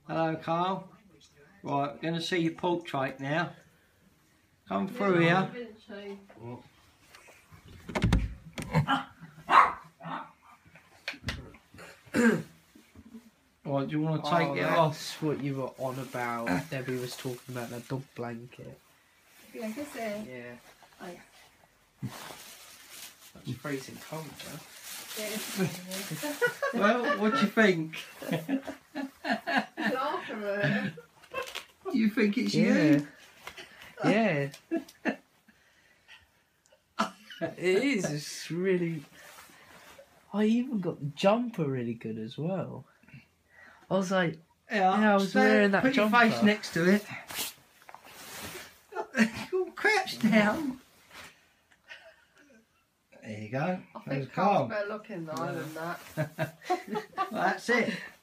Hello, Carl. Right, going to see your portrait now. Come through here. Right, do you want to take it off? That's what you were on about. Debbie was talking about the dog blanket. Yeah, I guess so. Yeah. Oh, yeah. It's freezing cold though. Well, what do you think? Laugh at her. Do you think it's Yeah. you? Yeah. It is. It's really. I even got the jumper really good as well. I was like, Yeah, I was wearing that put jumper. your face next to it. Go crouch down. There you go. I There's think Carl. Carl's better looking though than that. That's it.